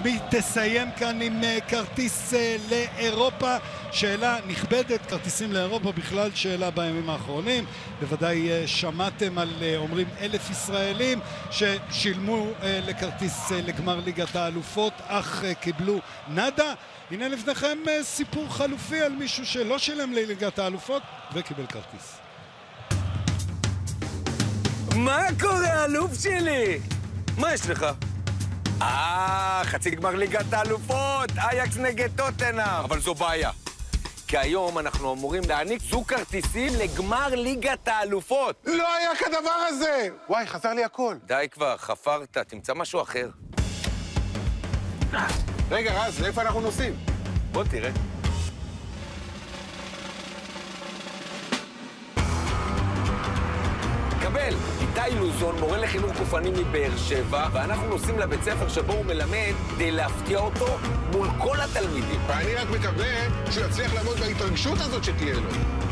תסיים כאן עם כרטיס לאירופה. שאלה נכבדת, כרטיסים לאירופה בכלל שאלה בימים האחרונים. בוודאי שמעתם על אומרים 1,000 ישראלים ששילמו לכרטיס לגמר ליגת האלופות אך קיבלו נדה. הנה לפניכם סיפור חלופי על מישהו שלא שילם לליגת האלופות וקיבל כרטיס. מה קורה, אלוף שלי? מה יש לך? חצי גמר ליגת האלופות, אייקס נגד טוטנהאם. אבל זו בעיה. כי היום אנחנו אמורים להעניק זוג כרטיסים לגמר ליגת האלופות. לא היה כדבר הזה! וואי, חזר לי הכל. די כבר, חפרת, תמצא משהו אחר. רגע, רז, לאיפה אנחנו נוסעים? בוא תראה. קבל, איתי לוזון, מורה לחינוך גופני מבאר שבע, ואנחנו נוסעים לבית ספר שבו הוא מלמד כדי להפתיע אותו מול כל התלמידים. ואני רק מקווה שהוא יצליח לעמוד בהתרגשות הזאת שתהיה לו.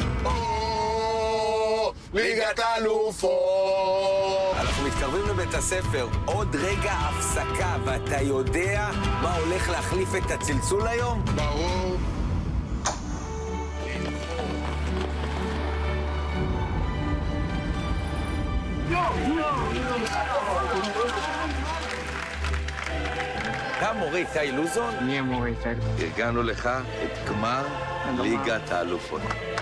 ליגת האלופות! אנחנו מתקרבים לבית הספר, עוד רגע הפסקה, ואתה יודע מה הולך להחליף את הצלצול היום? ברור. אתה מורה איתי לוזון? אני המורה איתי. ארגנו לך את גמר ליגת האלופות.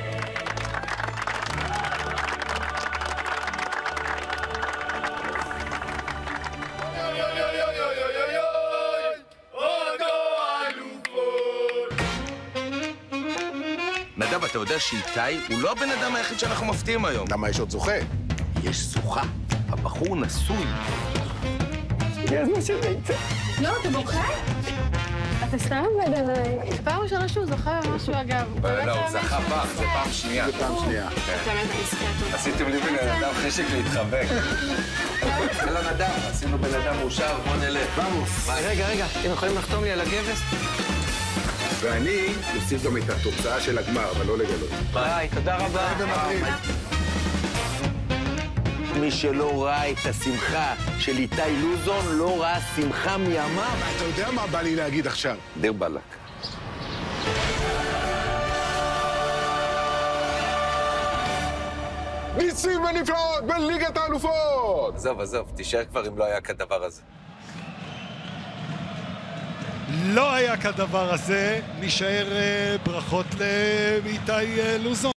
נדב, אתה יודע שאיתי הוא לא הבן אדם היחיד שאנחנו מפתיעים היום. למה יש עוד זוכה? יש זוכה. הבחור נשוי. הגיע הזמן של ביצה. לא, אתה בוכה? אתה סתם עובד עליי. פעם ראשונה שהוא זוכה במשהו, אגב. לא, הוא זכה בך, זה פעם שנייה. זה פעם שנייה. באמת נזכרת. עשיתם לי בן אדם חשק להתחבק. יאללה נדב, עשינו בן אדם מאושר, בוא נלך. במוס. רגע, אתם יכולים לחתום לי על הגבס? ואני אוסיף גם את התוצאה של הגמר, אבל לא לגלות. ביי, תודה רבה. מי שלא ראה את השמחה של איתי לוזון, לא ראה שמחה מימיו. אתה יודע מה בא לי להגיד עכשיו? דיר בלק. ניסים ונפלאות בליגת האלופות! עזוב, תישאר כבר אם לא היה כדבר הזה. לא היה כדבר הזה, נשאר ברכות לאיתי לוזון.